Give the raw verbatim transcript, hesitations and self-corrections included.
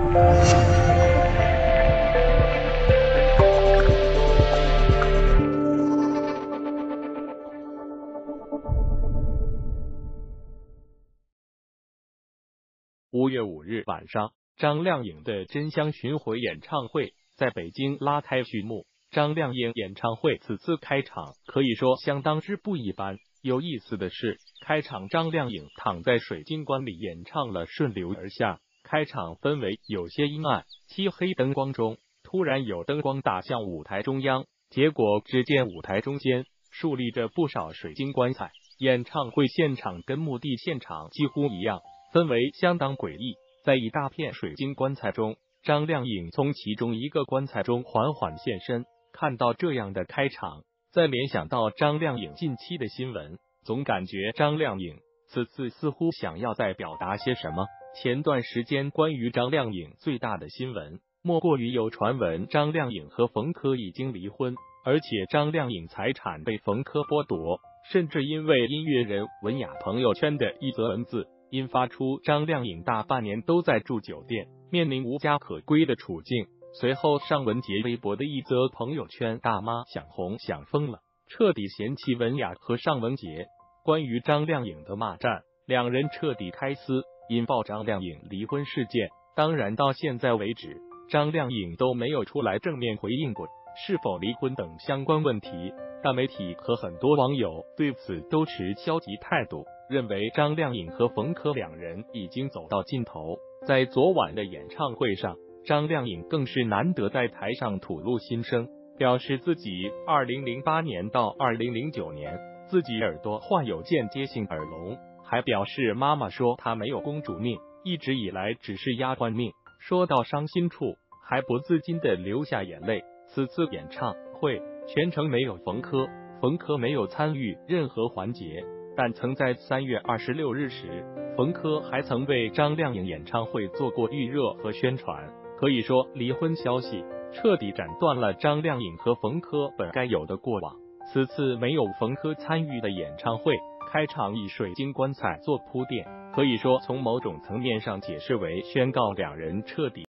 五月五日晚上，张靓颖的真香巡回演唱会在北京拉开序幕。张靓颖演唱会此次开场可以说相当之不一般。有意思的是，开场张靓颖躺在水晶棺里演唱了《顺流而下》。开场氛围有些阴暗，漆黑灯光中，突然有灯光打向舞台中央，结果只见舞台中间竖立着不少水晶棺材。演唱会现场跟墓地现场几乎一样，氛围相当诡异。在一大片水晶棺材中，张靓颖从其中一个棺材中缓缓现身。看到这样的开场，再联想到张靓颖近期的新闻，总感觉张靓颖此次似乎想要再表达些什么。前段时间关于张靓颖最大的新闻，莫过于有传闻张靓颖和冯轲已经离婚，而且张靓颖财产被冯轲剥夺，甚至因为音乐人文雅朋友圈的一则文字，引发出张靓颖大半年都在住酒店，面临无家可归的处境。随后尚雯婕微博的一则朋友圈，大妈想红想疯了，彻底嫌弃文雅和尚雯婕。关于张靓颖的骂战，两人彻底开撕，引爆张靓颖离婚事件。当然到现在为止，张靓颖都没有出来正面回应过是否离婚等相关问题。大媒体和很多网友对此都持消极态度，认为张靓颖和冯轲两人已经走到尽头。在昨晚的演唱会上，张靓颖更是难得在台上吐露心声，表示自己二零零八年到二零零九年自己耳朵患有间接性耳聋，还表示妈妈说她没有公主命，一直以来只是丫鬟命。说到伤心处，还不自禁的流下眼泪。此次演唱会全程没有冯轲，冯轲没有参与任何环节，但曾在三月二十六日时，冯轲还曾为张靓颖演唱会做过预热和宣传。可以说，离婚消息彻底斩断了张靓颖和冯轲本该有的过往。此次没有冯轲参与的演唱会，开场以水晶棺材做铺垫，可以说从某种层面上解释为宣告两人彻底